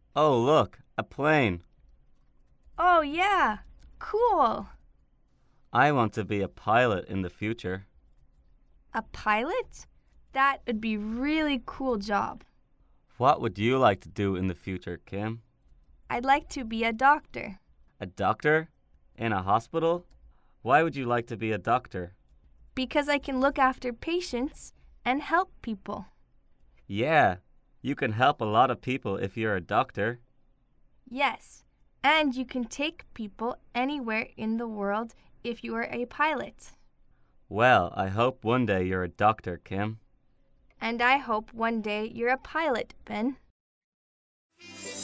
Oh, look, a plane. Oh, yeah. Cool. I want to be a pilot in the future. A pilot? That would be really cool job. What would you like to do in the future, Kim? I'd like to be a doctor. A doctor? In a hospital? Why would you like to be a doctor? Because I can look after patients and help people. Yeah, you can help a lot of people if you're a doctor. Yes, and you can take people anywhere in the world if you are a pilot. Well, I hope one day you're a doctor, Kim. And I hope one day you're a pilot, Ben.